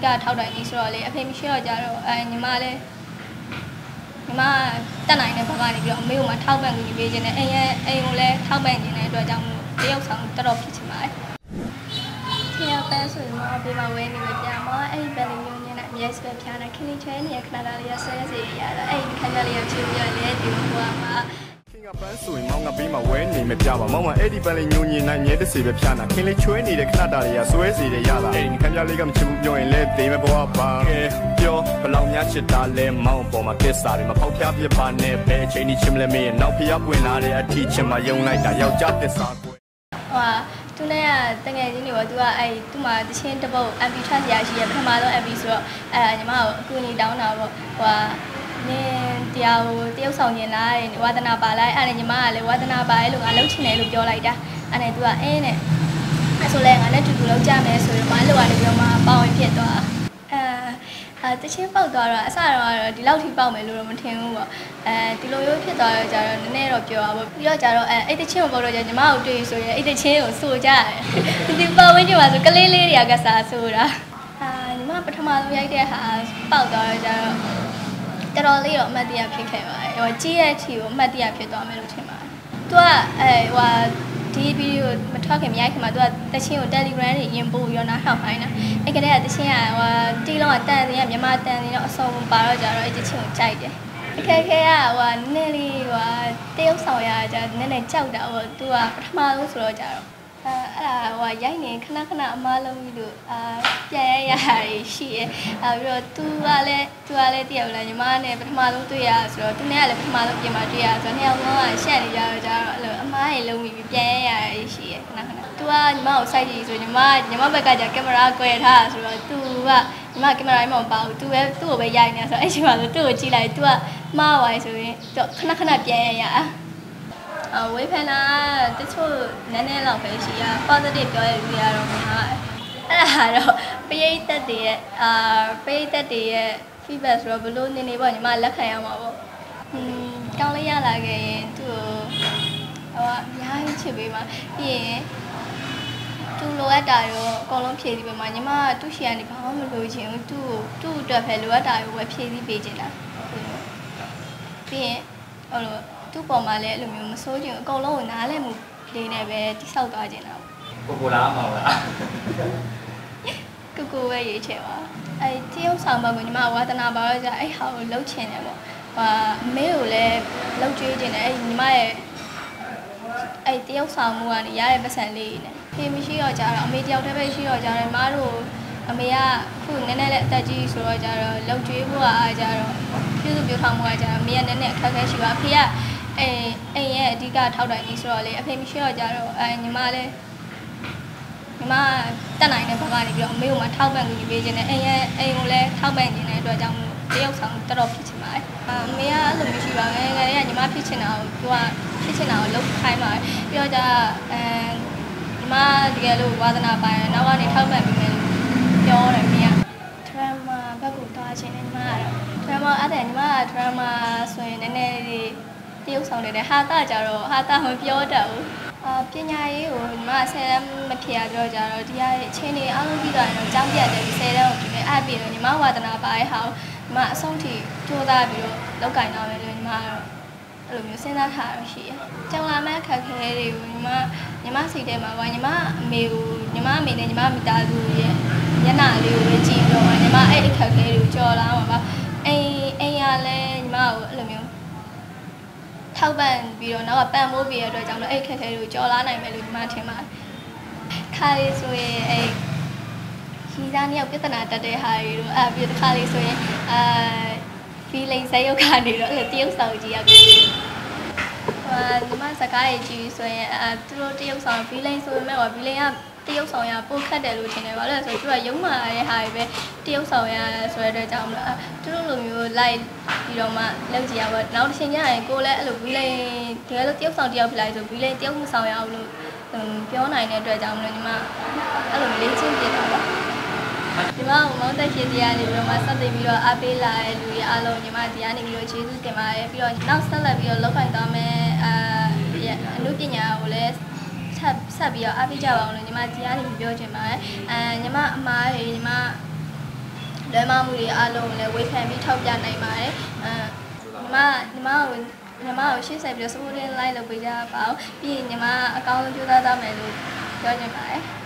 ကထောက်တိုင်ကြီးဆိုတော့လေအဖေမရှိတော့ကြတော့ညီမလည်းညီမတက်နိုင်တဲ့ဘက်ကနေပြီးတော့အမေကိုမှထောက်ပံ့ကူညီပေးခြင်းနဲ့အိမ်ကိုလည်းထောက်ပံ့ခြင်းတဲ့အတွက်ကြောင့်မို့တရုပ်ဆောင်တော်တော်ဖြစ်ချင်ပါတယ်။ဒီအပန်းဆိုရင်မဘေးမှာဝဲနေပဲပြန်မအဲ့ဒီဘက်လေးမျိုးညနဲ့အမြဲစပဲဖျားနေခင်းချဲနေခဏလေးရဆဲစီရတာအဲ့ဒီခဏလေးရချူပြလေဒီဟိုမှာကပန်းဆိုရင်မောင်ငါပေးမှာဝဲနေမပြပါမောင်မအဲ့ဒီပန်းလေးညိုညင်နိုင်မြဲတစေပဲဖျားနာခင်းလေးချွဲနေတဲ့ခဏတာလေးကဆွဲစီတယ်ရတာအဲ့ဒီခမ်းပြလေးကမချဘူးပြောရင်လဲသေးမဲ့ဘဝပါကဲပြောဘလောင်များချစ်တာလဲမောင်ပေါ်မှာပစ်စာတွေမဖောက်ဖျားပြပါနဲ့ဘယ်ချိန်ဒီချင်းမလဲမင်းနောက်ဖျားပွင့်လာတဲ့အထီးချင်းမယုံလိုက်တာယောက်ျားပစ်စာကွယ်သူနဲ့ကတငယ်ချင်းတွေပေါ့သူကအဲ့သူ့မှာတချင်းတစ်ပုတ် MP ထွက်စရာရှိရပထမဆုံး MP ဆိုတော့ညီမကိုအကူအညီတောင်းတာပေါ့နင်တရားကိုတရုပ်ဆောင်ရင်လားဝါသနာပါလိုက်အဲ့ဒါညီမကလည်းဝါသနာပါရဲ့လို့ငါလှုပ်ချင်တယ်လို့ပြောလိုက်တာအဲ့ဒါသူကနဲ့အဲ့ဆိုလဲငါနဲ့တူတူလှုပ်ကြမယ်ဆိုတော့မအဲ့လိုကနေပြောမှပေါဝင်ဖြစ်သွားတချင်းပေါက်သွားတော့အစတော့ဒီလောက်ထိပေါက်မယ်လို့တော့မထင်ဘူးပေါ့ဒီလိုမျိုးဖြစ်သွားတော့ကြတော့နည်းနည်းတော့ပြောပါပေါ့ပြီးတော့ကြတော့အဲ့တချင်းကိုပေါက်တော့ကြညီမကိုတွေ့ဆိုရင်အဲ့တချင်းကိုစိုးကြတယ်ဒီပေါက်ဝင်ကြပါဆိုကလေးလေးတွေကစားဆိုတာညီမပထမဆုံးရိုက်တဲ့ဟာပေါက်သွားတော့ကြတော့တော်တော်လေးတော့အမှတ်တရဖြစ်ခဲ့ပါတယ်ဟိုကြီးရဲ့ထီကိုအမှတ်တရဖြစ်သွားမယ်လို့ထင်ပါတယ်သူကဒီဗီဒီယိုမထွက်ခင်မရိုက်ခင်မှာသူကတချင်းကို Telegram တွေရင်ပို့ရောနားထောင်ခိုင်းတာအဲ့ကတည်းကတချင်းကတီးလုံးကတန်စင်ကမြန်မာတန်စင်တော့အစုံပါတော့ကြတော့အဲ့တချင်းကိုကြိုက်တယ်အခက်ခဲကနည်းလေးတရုပ်ဆောင်ရကြနည်းနည်းကြောက်တာပေါ့သူကပထမဆုံးဆိုတော့ကြတော့အဲ့ဒါရိုက်နေခဏခဏအမားလုံးပြီးလို့ပြန်ရရရှိရဲပြီးတော့သူကလည်းတယောက်လည်းညီမနဲ့ပထမဆုံးတွေ့ရဆိုတော့သူနဲ့ကလည်းပထမဆုံးပြင်မှာတွေ့ရဆိုတော့နှစ်ယောက်လုံးကရှက်နေကြတော့ကြတော့အဲ့လိုအမားကြီးလုံးပြီးပြန်ရရရှိရဲခဏခဏသူကညီမကိုစိုက်ကြည့်ဆိုညီမဘက်ကကြာကင်မရာကွယ်ထားဆိုတော့သူကညီမကင်မရာကြီးမပါဘူးသူ့ကိုပဲရိုက်နေဆိုတော့အဲ့ချိန်မှာဆိုသူ့ကိုကြည့်လိုက်သူကမှားသွားဆိုရင်သူခဏခဏပြန်ရဝေဖန်တာတချို့နည်းနည်းလောက်ပဲရှိရ positive ပြောရလူရတော့များအဲ့ဒါတော့ပရိသတ်တွေရဲ့ feedback ဆိုတော့ဘလို့နေပေါ့ညီမလက်ခံရမှာပေါ့ကောင်းလေးရလာခဲ့ရင်သူ့ကိုအများကြီးချစ်ပေးမှာပြီးရင်သူလိုအပ်တာရောအကုန်လုံးဖြည့်ပြီးပေးမှာညီမကသူ့ရှီကနေဘာမှမလိုချင်ဘူးသူ့အတွက်ပဲလိုအပ်တာကိုပဲဖြည့်ပြီးပေးချင်တာပြီးရင်ဟိုလိုသူ့ပေါ်မှာလည်းအဲ့လိုမျိုးမစိုးချင်အကုန်လုံးကိုနားလဲမှုလေးနဲ့ပဲတိဆောက်သွားခြင်းတာပေါ့ကိုလားမှာလားကိုပဲရေးချင်ပါအဲ့တရုပ်ဆောင်ဘက်ကိုညီမဝါသနာပါတော့ကြအဲ့ဟာကိုလှုပ်ချင်တယ်ပေါ့အမေကိုလည်းလှုပ်ကြွေးချင်တယ်အဲ့ညီမရဲ့အဲ့တရုပ်ဆောင်မှုကနေရတဲ့ပတ်စံလေးနဲ့ဖေမရှိတော့ကြတော့အမေတယောက်တည်းပဲရှိတော့ကြတယ်မတို့အမေကခုနည်းနည်းလေးအသက်ကြီးဆိုတော့ကြတော့လှုပ်ကြွေးဖို့အားကြတော့ပြုစုပြောထားမှုအားကြတော့အမေကနည်းနည်းအခက်အခဲရှိပါအဖေကအိမ်ရဲ့အဓိကထောက်တိုင်ကြီးဆိုတော့လေအဖေမရှိတော့ကြတော့ညီမတက်နိုင်တဲ့ဘက်ကနေပြီးတော့အမေကိုမှထောက်ပံ့ကူညီပေးခြင်းနဲ့အိမ်ကိုလည်းထောက်ပံ့ခြင်းတဲ့အတွက်ကြောင့်မို့တရုပ်ဆောင်တော်တော်ဖြစ်ချင်ပါတယ်အမေကအဲ့လိုမျိုးရှိပါငယ်ငယ်လေးကညီမဖြစ်ချင်တာကိုသူကဖြစ်ချင်တာကိုလုပ်ခိုင်းပါတယ်ပြီးတော့ညီမတကယ်လို့ဝါသနာပိုင်နောက်ကနေထောက်ပံ့ပေးမယ်လို့ပြောတယ်မင်းက drama ဘက်ကိုသွားခြင်းနဲ့ညီမကတော့ drama အဲ့ဒါညီမက drama ဆိုရင်နည်းနည်းလေးတရုပ်ဆောင်နေတဲ့ဟာတာကြတော့ဟာတာမပြောတတ်ဘူးပညာရေးကိုညီမ10တန်းမဖြေရတော့ကြတော့ဒီအချင်းတွေအားလုံးပြီးသွားရင်တော့ကျောင်းပြတ်တယ်10တန်းကိုပြင်အဲ့ပြီးတော့ညီမဝါသနာပါရဲ့ဟာကိုညီမအဆုံးထိကြိုးစားပြီးတော့လောက်ကင်တော့မယ်လို့ညီမကတော့အဲ့လိုမျိုးစဉ်းစားထားရရှိတယ်။ကျောင်းလာမဲ့ခက်ခဲတွေကိုညီမစိတ်ထဲမှာပါညီမအမေနဲ့ညီမမိသားစုရဲ့ညနာလေးကိုပဲကြည့်ပြီးတော့ညီမအဲ့အခက်ခဲတွေကိုကြော်လာမှာပါအိမ်ရလဲညီမကိုအဲ့လိုမျိုးထောက်ပံ့ပြီးတော့နောက်ကပံ့ပိုးပြီးရတဲ့အတွက်ကြောင့်လည်းအဲ့ခက်ခဲတွေကိုကြော်လာနိုင်မယ်လို့ညီမထင်ပါတယ်။ခါလေးဆိုရင်အဲ့ရီစားနှစ်ယောက်ပြဿနာတက်တဲ့ဟာတွေတော့ပြီးတစ်ခါလေးဆိုရင်feeling ဇက်ရုပ်ကနေတော့အဲ့တရုပ်ဆောင်ကြီးရောက်ပြီးညီမစကားရေးကြည့်ဆိုရင်သူတို့တရုပ်ဆောင် feeling ဆိုပေမဲ့ feeling ကတရုပ်ဆောင်ရပိုခက်တယ်လို့ထင်တယ်ဗောလဲဆိုတော့သူကရုံးမာတဲ့ဟာတွေပဲတရုပ်ဆောင်ရဆိုတဲ့အတွက်ကြောင့်မလို့သူတို့လိုမျိုး like ပြီးတော့မှလောက်ကြည့်ရပါနောက်တစ်ချိန်ကျရင်ကိုလည်းအဲ့လို feeling တကယ်လို့တရုပ်ဆောင်တယောက်ဖြစ်လာဆို feeling တရုပ်မဆောင်ရအောင်လို့ပြောနိုင်တဲ့အတွက်ကြောင့်မလို့ညီမအဲ့လိုလေးချင်းပြတာပါဒီမှာမောင်တက်ရှိတရားနေပြီးတော့မှစတင်ပြီးတော့အားပေးလာတဲ့လူတွေအားလုံးညီမတရားနေပြီးတော့ကျေးဇူးတင်ပါတယ်ပြီးတော့နောက်ဆက်လက်ပြီးတော့လောက်ခိုင်သွားမယ်အနုပညာကိုလည်းဆက်ပြီးတော့အားပေးကြပါအောင်လို့ညီမတရားနေပြောချင်ပါတယ်ညီမအမားတွေညီမလွယ်မမှုတွေအားလုံးလည်းဝေဖန်ပြီးထောက်ပြနိုင်ပါတယ်ညီမကိုရှေ့ဆက်ပြီး supporting line လုပ်ပေးကြပါဦးပြီးရင်ညီမအကောင်းဆုံးကြိုးစားသွားမယ်လို့ပြောချင်ပါတယ်